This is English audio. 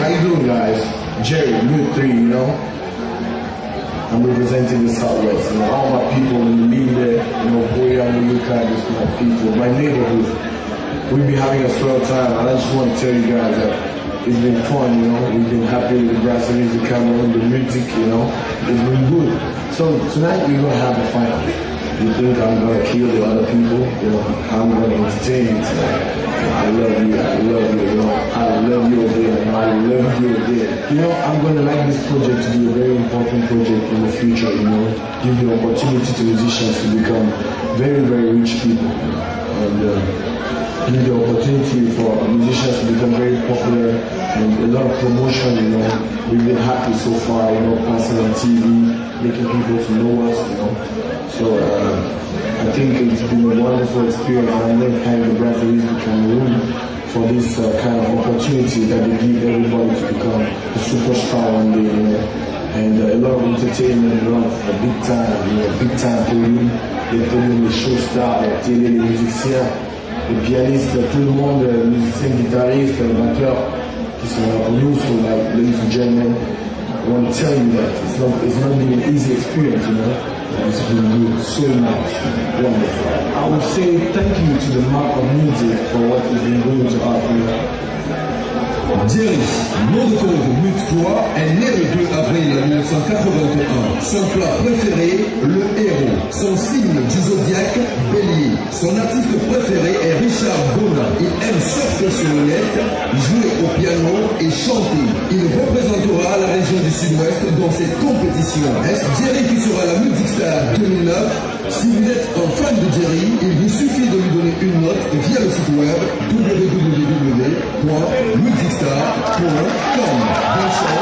how you doing, guys? Jerry, Mute 3, you know? I'm representing the Southwest, you know, all my people in the media, you know, Boya, Muyuka, just my people, my neighborhood. We've been having a swell time, and I just want to tell you guys that it's been fun, you know. We've been happy with the Brass Music Cameroon, the music, you know. It's been good. So tonight we're gonna have the final. You think I'm gonna kill the other people? You know, I'm gonna entertain you tonight. I love you, you know. I love you again, I love you again. You know, I'm gonna like this project to be a very important project in the future, you know. Give the opportunity to musicians to become very, very rich people. And give the opportunity for musicians to become very popular and a lot of promotion, you know. We've been happy so far, you know, passing on TV, making people to know us, you know. So I think it's been a wonderful experience, and I'm going to thank the Brass Music Cameroon for this kind of opportunity that they give everybody to become a superstar one day, you know. And a lot of entertainment, a lot of big time, you know, big time podium, les showstars, les télé, les musiciens, les pianistes, tout le monde, les musiciens, guitaristes, les batteurs qui sont là pour nous. So like, ladies and gentlemen, I want to tell you that it's not been an easy experience, you know. It's been good, so much, wonderful. I would say thank you to the Mark of Music for what he's been doing to us, you know. Jerry, nom de code Mute 3, est né le 2 avril 1981. Son plat préféré, le héros. Son signe du zodiaque, Bélier. Son artiste préféré est Richard Bona. Il aime surfer sur le net, jouer au piano et chanter. Il représentera la région du Sud-Ouest dans cette compétition. Est-ce Jerry qui sera la Music Star 2009? Si vous êtes un fan de Jerry, il vous suffit de lui donner une note via le site web www.musicstar.com.